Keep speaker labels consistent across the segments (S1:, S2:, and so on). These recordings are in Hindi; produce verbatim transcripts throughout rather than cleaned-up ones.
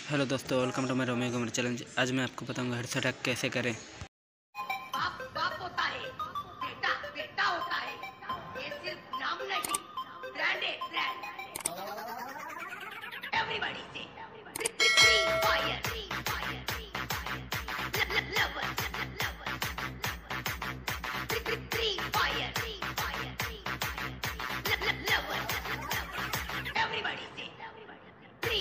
S1: हेलो दोस्तों, welcome to my Romeo gamer challenge. आज मैं आपको बताऊंगा हेडशॉट हैक कैसे करें।
S2: बाप बाप होता है, बेटा बेटा होता है। ये सिर्फ नाम नहीं, ब्रांड है, ब्रांड। एवरीबॉडी से Free Fire, Free Fire, Free Fire, lover, lover, Free Fire, Free Fire, Free Fire, lover, everybody से फ्री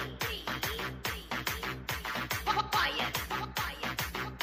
S2: फायर, फायर,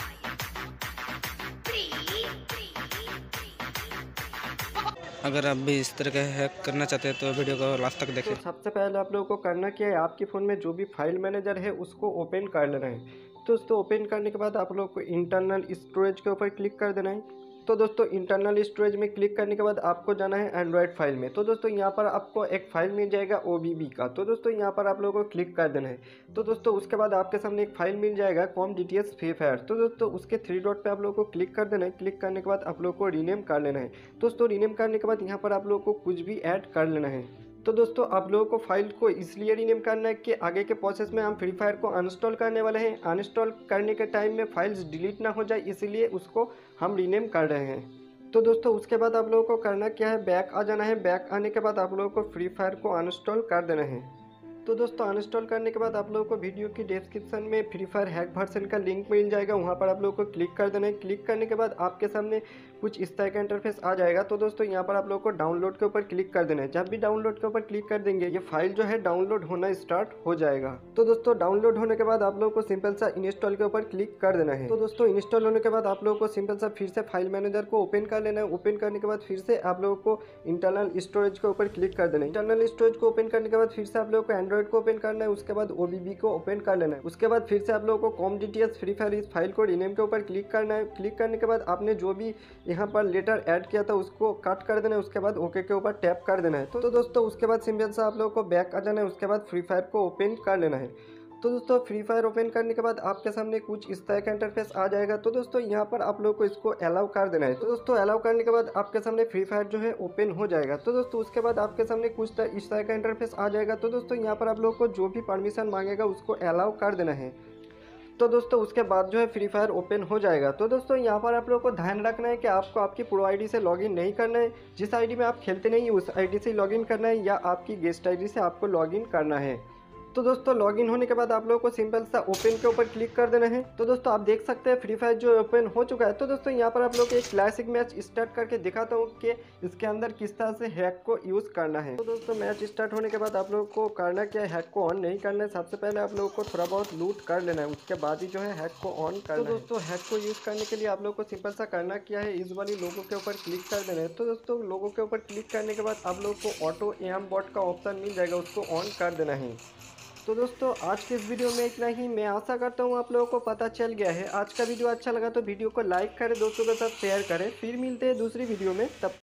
S1: अगर आप भी इस तरह का हैक करना चाहते हैं तो वीडियो को लास्ट तक देखें।
S3: तो सबसे पहले आप लोगों को करना क्या है, आपके फ़ोन में जो भी फाइल मैनेजर है उसको ओपन कर लेना है। तो दोस्तों ओपन करने के बाद आप लोगों को इंटरनल स्टोरेज के ऊपर क्लिक कर देना है। तो दोस्तों इंटरनल स्टोरेज में क्लिक करने के बाद आपको जाना है एंड्रॉयड फाइल में। तो दोस्तों यहाँ पर आपको एक फ़ाइल मिल जाएगा ओ बी बी का। तो दोस्तों यहाँ पर आप लोगों को क्लिक कर देना है। तो दोस्तों उसके बाद आपके सामने एक फ़ाइल मिल जाएगा com D T S Free Fire. तो दोस्तों उसके थ्री डॉट पे आप लोगों को क्लिक कर देना है। क्लिक करने के बाद आप लोगों को रीनेम कर लेना है। दोस्तों रीनेम करने के बाद यहाँ पर आप लोगों को कुछ भी ऐड कर लेना है। तो दोस्तों आप लोगों को फाइल को इसलिए रीनेम करना है कि आगे के प्रोसेस में हम फ्री फायर को अनइंस्टॉल करने वाले हैं। अनइंस्टॉल करने के टाइम में फाइल्स डिलीट ना हो जाए, इसलिए उसको हम रीनेम कर रहे हैं। तो दोस्तों उसके बाद आप लोगों को करना क्या है, बैक आ जाना है। बैक आने के बाद आप लोगों को फ्री फायर को अनइंस्टॉल कर देना है। तो दोस्तों अनइंस्टॉल करने के बाद आप लोगों को वीडियो की डिस्क्रिप्शन में फ्री फायर हैक वर्जन का लिंक मिल जाएगा, वहां पर आप लोगों को क्लिक कर देना है। क्लिक करने के बाद आपके सामने कुछ इस तरह का इंटरफेस आ जाएगा। तो दोस्तों यहाँ पर आप लोगों को डाउनलोड के ऊपर क्लिक कर देना है। जब भी डाउनलोड के ऊपर क्लिक कर देंगे ये फाइल जो है डाउनलोड होना स्टार्ट हो जाएगा। तो दोस्तों डाउनलोड होने के बाद आप लोगों को सिंपल सा इंस्टॉल के ऊपर क्लिक कर देना है। तो दोस्तों इंस्टॉल होने के बाद आप लोगों को सिंपल सा फिर से फाइल मैनेजर को ओपन कर लेना है। ओपन करने के बाद फिर से आप लोगों को इंटरनल स्टोरेज के ऊपर क्लिक कर देना है। इंटरनल स्टोरेज को ओपन करने के बाद फिर से आप लोगों को एंड्रॉइड को ओपन करना है। उसके बाद ओ बी बी को ओपन कर लेना है। उसके बाद फिर से आप लोगों को com D T S Free Fire इस फाइल को रीनेम के ऊपर क्लिक करना है। क्लिक करने के बाद आपने जो भी यहाँ पर लेटर ऐड किया था उसको कट कर देना है। उसके बाद ओके के ऊपर टैप कर देना है। तो, तो दोस्तों उसके बाद सिंपल सा आप लोगों को बैक आ जाना है। उसके बाद फ्री फायर को ओपन कर लेना है। तो दोस्तों फ्री फायर ओपन करने के बाद आपके सामने कुछ इस तरह का इंटरफेस आ जाएगा। तो दोस्तों यहाँ पर आप लोगों को इसको अलाउ कर देना है। तो दोस्तों अलाउ करने के बाद आपके सामने फ्री फायर जो है ओपन हो जाएगा। तो दोस्तों उसके बाद आपके सामने कुछ तरह इस तरह का इंटरफेस आ जाएगा। तो दोस्तों यहाँ पर आप लोगों को जो भी परमिशन मांगेगा उसको अलाउ कर देना है। तो दोस्तों उसके बाद जो है फ्री फायर ओपन हो जाएगा। तो दोस्तों यहाँ पर आप लोगों को ध्यान रखना है कि आपको आपकी प्रो आईडी से लॉगिन नहीं करना है। जिस आईडी में आप खेलते नहीं उस आईडी से लॉगिन करना है या आपकी गेस्ट आईडी से आपको लॉगिन करना है। तो दोस्तों लॉगिन होने के बाद आप लोगों को सिंपल सा ओपन के ऊपर क्लिक कर देना है। तो दोस्तों आप देख सकते हैं फ्री फायर जो ओपन हो चुका है। तो दोस्तों यहाँ पर आप लोग एक क्लासिक मैच स्टार्ट करके दिखाता हूँ कि इसके अंदर किस तरह से हैक को यूज़ करना है। तो दोस्तों मैच स्टार्ट होने के बाद आप लोगों को करना क्या है, हैक को ऑन नहीं करना है। सबसे पहले आप लोगों को थोड़ा बहुत लूट कर लेना है, उसके बाद ही जो है हैक को ऑन करना है। तो दोस्तों हैक को यूज़ करने के लिए आप लोगों को सिंपल सा करना क्या है, इस वाली लोगों के ऊपर क्लिक कर देना है। तो दोस्तों लोगों के ऊपर क्लिक करने के बाद आप लोगों को ऑटो एम बॉट का ऑप्शन मिल जाएगा, उसको ऑन कर देना है। तो दोस्तों आज के इस वीडियो में इतना ही। मैं आशा करता हूँ आप लोगों को पता चल गया है। आज का वीडियो अच्छा लगा तो वीडियो को लाइक करें, दोस्तों के साथ शेयर करें। फिर मिलते हैं दूसरी वीडियो में, तब